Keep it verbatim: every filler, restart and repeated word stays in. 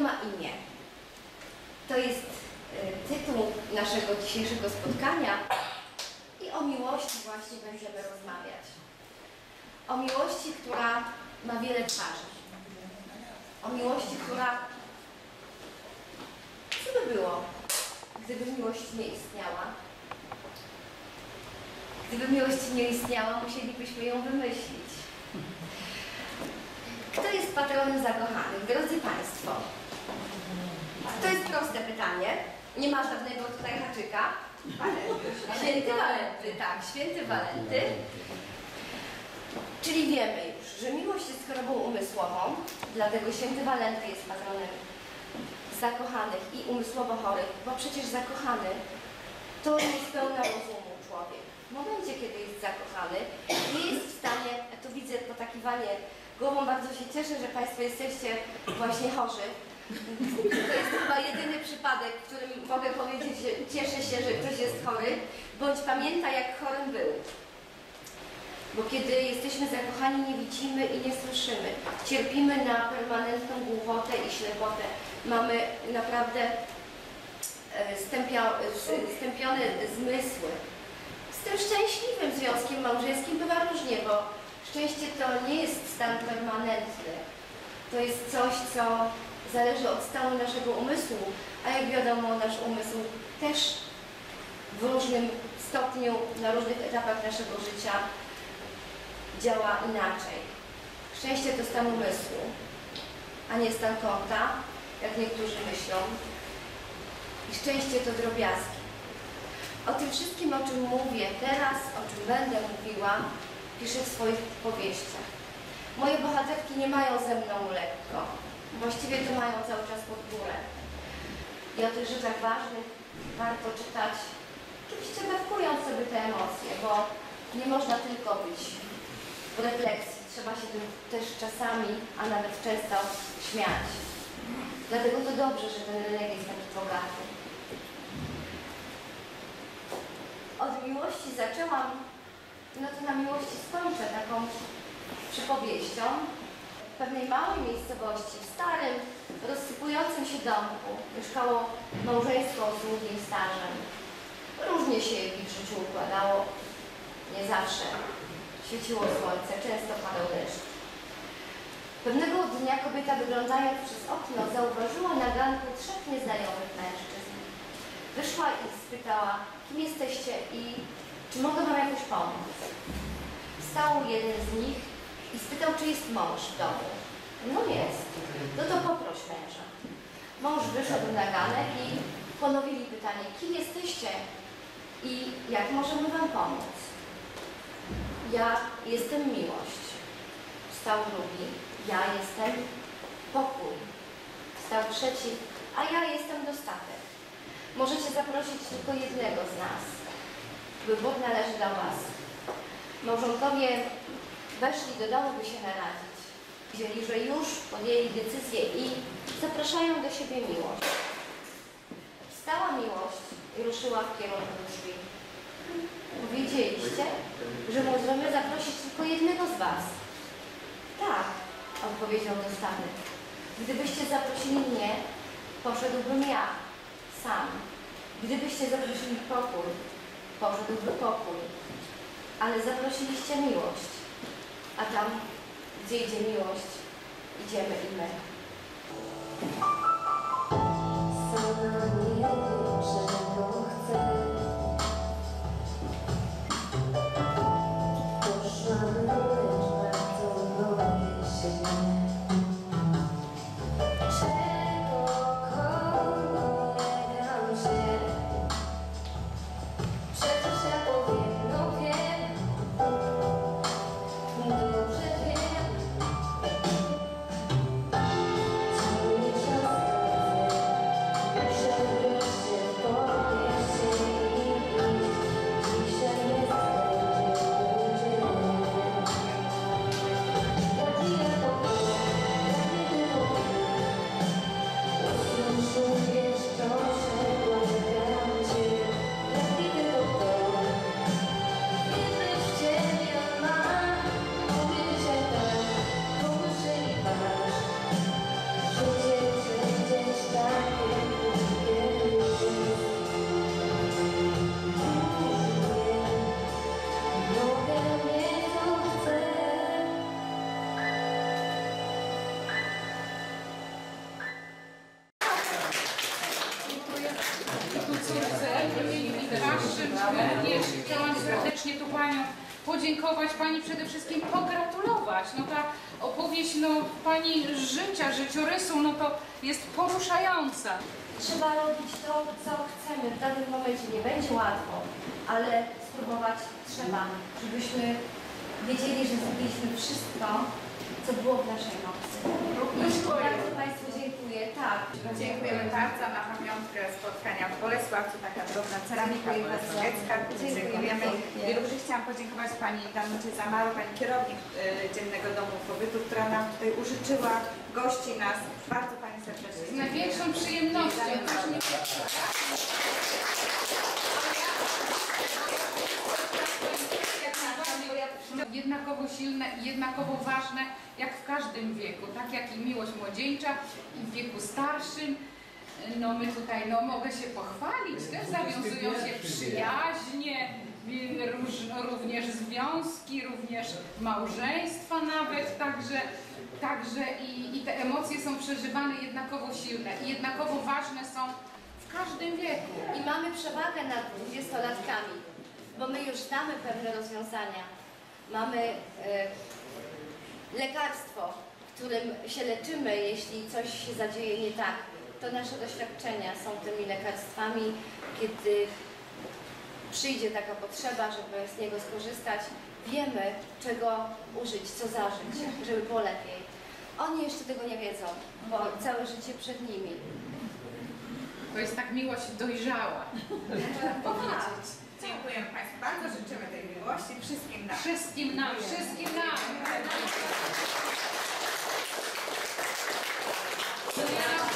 ma imię. To jest tytuł naszego dzisiejszego spotkania i o miłości właśnie będziemy rozmawiać. O miłości, która ma wiele twarzy. O miłości, która... Co by było, gdyby miłość nie istniała? Gdyby miłość nie istniała, musielibyśmy ją wymyślić. Kto jest patronem zakochanych? Drodzy Państwo, to jest proste pytanie. Nie ma żadnego tutaj haczyka. Święty Walenty, tak, święty Walenty. Czyli wiemy już, że miłość jest chorobą umysłową, dlatego święty Walenty jest patronem zakochanych i umysłowo chorych, bo przecież zakochany to jest pełna rozumu człowiek. W momencie, kiedy jest zakochany, nie jest w stanie, tu widzę potakiwanie głową, bardzo się cieszę, że Państwo jesteście właśnie chorzy. To jest chyba jedyny przypadek, w którym mogę powiedzieć, że cieszę się, że ktoś jest chory, bądź pamięta, jak chorym był. Bo kiedy jesteśmy zakochani, nie widzimy i nie słyszymy. Cierpimy na permanentną głuchotę i ślepotę. Mamy naprawdę stępia, stępione zmysły. Z tym szczęśliwym związkiem małżeńskim bywa różnie, bo szczęście to nie jest stan permanentny. To jest coś, co zależy od stanu naszego umysłu, a jak wiadomo, nasz umysł też w różnym stopniu, na różnych etapach naszego życia działa inaczej. Szczęście to stan umysłu, a nie stan konta, jak niektórzy myślą. I szczęście to drobiazgi. O tym wszystkim, o czym mówię teraz, o czym będę mówiła, piszę w swoich powieściach. Moje bohaterki nie mają ze mną lekko. Właściwie to mają cały czas pod górę. I o tych rzeczach ważnych warto czytać, oczywiście dawkując sobie te emocje, bo nie można tylko być w refleksji. Trzeba się tym też czasami, a nawet często śmiać. Dlatego to dobrze, że ten rynek jest taki bogaty. Od miłości zaczęłam, no to na miłości skończę taką przypowieścią. W pewnej małej miejscowości, w starym, rozsypującym się domku mieszkało małżeństwo z długim stażem. Różnie się w ich życiu układało, nie zawsze świeciło słońce, często padał deszcz. Pewnego dnia kobieta, wyglądając przez okno, zauważyła na ganku trzech nieznajomych mężczyzn. Wyszła i spytała, kim jesteście i czy mogę wam jakoś pomóc. Wstał jeden z nich i spytał, czy jest mąż w domu. No jest. No to poproś męża. Mąż wyszedł na ganek i ponowili pytanie, kim jesteście i jak możemy wam pomóc. Ja jestem miłość. Wstał drugi. Ja jestem pokój. Wstał trzeci. A ja jestem dostatek. Możecie zaprosić tylko jednego z nas. Wybór należy do was. Małżonkowie weszli do domu, by się naradzić. Widzieli, że już podjęli decyzję i zapraszają do siebie miłość. Wstała miłość i ruszyła w kierunku drzwi. Powiedzieliście, że możemy zaprosić tylko jednego z was. Tak, odpowiedział dostatek. Gdybyście zaprosili mnie, poszedłbym ja, sam. Gdybyście zaprosili pokój, poszedłby pokój. Ale zaprosiliście miłość. A tam, gdzie idzie miłość, idziemy i my. Sama nie wiem, czego chcę. Poszłam, lecz bardzo boję się. Czego, kogo nie dam się. Przecież ja powiem, no wiem. Dobrze wiem. Cały czas wiem, żeby się powieścić. również chciałam serdecznie tu Panią podziękować, Pani przede wszystkim pogratulować. No ta opowieść no, Pani życia, życiorysu, no to jest poruszająca. Trzeba robić to, co chcemy. W danym momencie nie będzie łatwo, ale spróbować trzeba, żebyśmy wiedzieli, że zrobiliśmy wszystko, co było w naszej mocy. I bardzo Państwu dziękuję. Tak. Dziękujemy bardzo na pamiątkę spotkania w Bolesławcu, taka drobna ceramika bolesławiecka. Dziękujemy. I również chciałam podziękować Pani Danucie Zamaru, Pani kierownik y, Dziennego Domu Pobytu, która nam tutaj użyczyła, gości nas. Bardzo Pani serdecznie Z największą przyjemnością. Jednakowo silne i jednakowo ważne jak w każdym wieku, tak jak i miłość młodzieńcza i w wieku starszym. No my tutaj, no mogę się pochwalić, też zawiązują się przyjaźnie, róż, również związki, również małżeństwa nawet, także, także i, i te emocje są przeżywane jednakowo silne i jednakowo ważne są w każdym wieku. I mamy przewagę nad dwudziestolatkami, bo my już znamy pewne rozwiązania. Mamy e, lekarstwo, którym się leczymy, jeśli coś się zadzieje nie tak. To nasze doświadczenia są tymi lekarstwami, kiedy przyjdzie taka potrzeba, żeby z niego skorzystać. Wiemy, czego użyć, co zażyć, żeby było lepiej. Oni jeszcze tego nie wiedzą, bo całe życie przed nimi. To jest tak miłość dojrzała, tak powiedzieć. Dziękujemy Państwu bardzo, życzymy tej miłości wszystkim nam. Wszystkim nam, wszystkim nam.